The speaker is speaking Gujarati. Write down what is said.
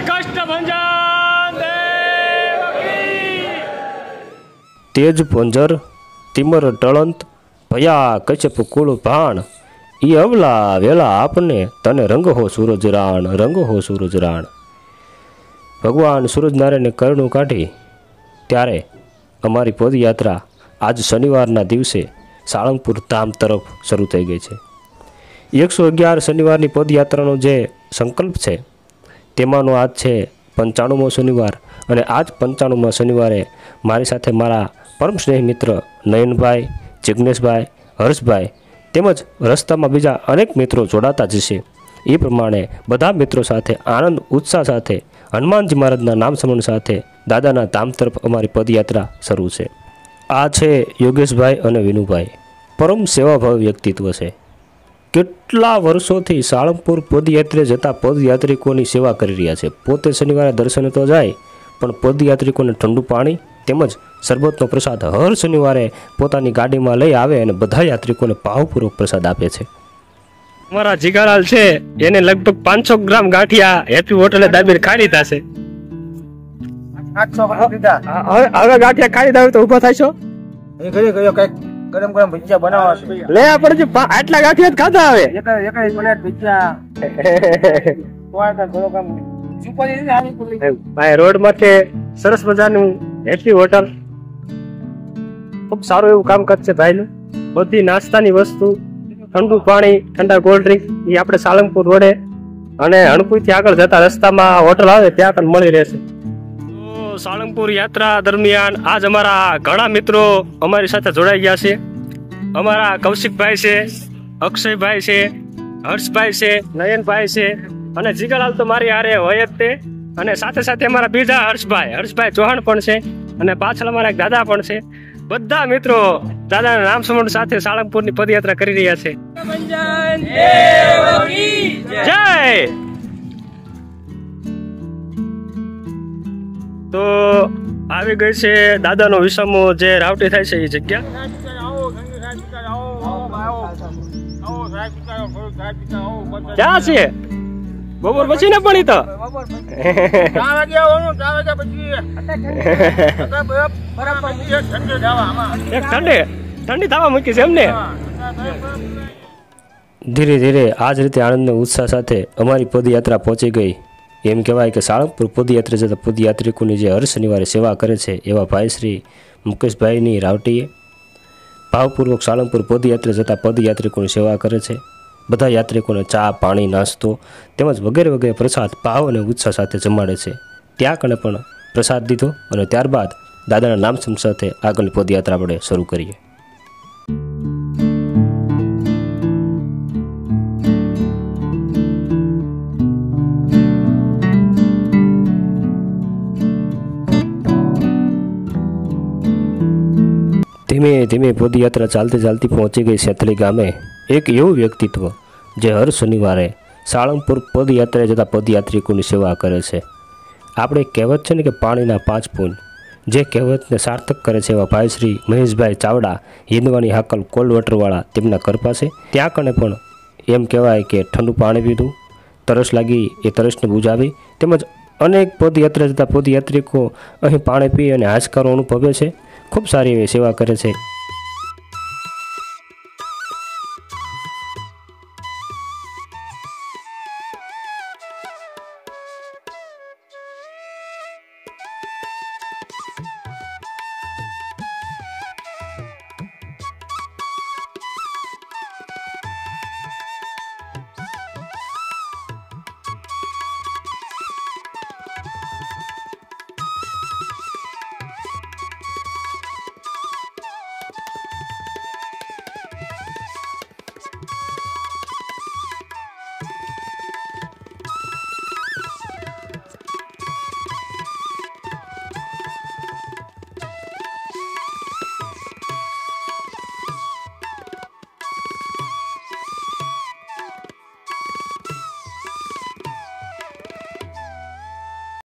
કષ્ટભંજન દેવકી તેજ પંજર તિમર ટળંત ભયા કશ્યપ કુળ ભાણ ઈ અવલા વેલા આપને તને રંગ હો સૂરજ રાણ રંગ હો સૂરજ રાણ। ભગવાન સૂરજનારાયણે કરણું કાઢી ત્યારે અમારી પદયાત્રા આજ શનિવારના દિવસે સાળંગપુર ધામ તરફ શરૂ થઈ ગઈ છે। 111 શનિવારની પદયાત્રાનો જે સંકલ્પ છે તેમાંનો આજ છે 95મો શનિવાર અને આજ 95મા શનિવારે મારી સાથે મારા પરમ સ્નેહી મિત્ર નયનભાઈ, જિગ્નેશભાઈ, હર્ષભાઈ તેમજ રસ્તામાં બીજા અનેક મિત્રો જોડાતા જશે। એ પ્રમાણે બધા મિત્રો સાથે આનંદ ઉત્સાહ સાથે હનુમાનજી મહારાજના નામ સ્મરણ સાથે દાદાના ધામ તરફ અમારી પદયાત્રા શરૂ છે। આ છે યોગેશભાઈ અને વિનુભાઈ, પરમ સેવાભાવી વ્યક્તિત્વ છે। કેટલા વર્ષોથી સાળંગપુર પદયાત્રે જતા પદયાત્રિકોની સેવા કરી રહ્યા છે। પોતે શનિવારે દર્શને તો જાય પણ પદયાત્રિકોને ઠંડુ પાણી તેમજ શરબતનો પ્રસાદ હર શનિવારે પોતાની ગાડીમાં લઈ આવે અને બધા યાત્રિકોને ભાવપૂર્વક પ્રસાદ આપે છે। અમારા જીગાલાલ છે એને લગભગ 500 ગ્રામ ગાંઠિયા હેપી હોટલે દાબીને ખાઈ લીધા છે। હવે ગાંઠિયા ખાઈ દાવ તો ઉભા થાય છો ગરમ ગરમ ભજીયા બનાવવા છે લે આપણે આટલા ગાંઠિયા જ ખાધા આવે એક પ્લેટ ભજીયા કોઈ ઘણો કામ સુપરી ની આવી પુલી ભાઈ રોડ માથે સરસ મજાનું હેપી હોટલ ખૂબ સારું એવું કામકાજ છે ભાઈનું। બધી નાસ્તાની વસ્તુ, ઠંડુ પાણી, ઠંડા કોલ્ડ ડ્રિંક એ આપણે સાળંગપુર રોડે અને હણકુઈથી આગળ જતા રસ્તામાં હોટલ આવે ત્યાં પણ મળી રહેશે। તો સાળંગપુર યાત્રા દરમિયાન આજ અમારા ઘણા મિત્રો અમારી સાથે જોડાઈ ગયા છે। અમારા કૌશિકભાઈ છે, અક્ષયભાઈ છે, હર્ષભાઈ છે, નયનભાઈ છે અને જીગાલાલ તો મારી હારે હોય જ તે અને સાથે સાથે અમારા બીજા હર્ષભાઈ ચૌહાણ પણ છે અને પાછળ અમારા એક દાદા પણ છે। બધા મિત્રો દાદાના નામ સ્મરણ સાથે સાળંગપુરની પદયાત્રા કરી રહ્યા છે। જય। તો આવી ગઈ છે દાદાનો વિસામો જે રાવટી થાય છે એ જગ્યા। ક્યાં છે બપોર પછી ને પણ તો ઠંડી થવા મૂકી છે એમને। ધીરે ધીરે આ જ રીતે આનંદ ઉત્સાહ સાથે અમારી પદયાત્રા પહોંચી ગઈ। એમ કહેવાય કે સાળંગપુર પદયાત્રા જતા પદયાત્રિકોની જે હર શનિવારે સેવા કરે છે એવા ભાઈ શ્રી મુકેશભાઈની રાવટીએ ભાવપૂર્વક સાળંગપુર પદયાત્રા જતા પદયાત્રિકોની સેવા કરે છે। બધા યાત્રિકોને ચા, પાણી, નાસ્તો તેમજ વગેરે વગેરે પ્રસાદ ભાવ અને ઉત્સાહ સાથે જમાડે છે। ત્યાં કણે પણ પ્રસાદ દીધો અને ત્યારબાદ દાદાના નામ સ્મરણ સાથે આગળની પદયાત્રા આપણે શરૂ કરીએ। ધીમે ધીમે પદયાત્રા ચાલતી પહોંચી ગઈ સેતલી ગામે। એક એવું વ્યક્તિત્વ જે હર શનિવારે સાળંગપુર પદયાત્રાએ જતા પદયાત્રિકોની સેવા કરે છે। આપણે કહેવત છે ને કે પાણીના 5 પૂન, જે કહેવતને સાર્થક કરે છે એવા ભાઈ શ્રી મહેશભાઈ ચાવડા હિંદવાણી હાકલ કોલ્ડ વોટરવાળા તેમના ઘર પાસે ત્યાં કણે પણ એમ કહેવાય કે ઠંડુ પાણી પીધું, તરસ લાગી એ તરસને બુજાવી તેમજ અનેક પદયાત્રા જતા પદયાત્રિકો અહીં પાણી પી અને હાશકારો અનુભવે છે। ખૂબ સારી એવી સેવા કરે છે।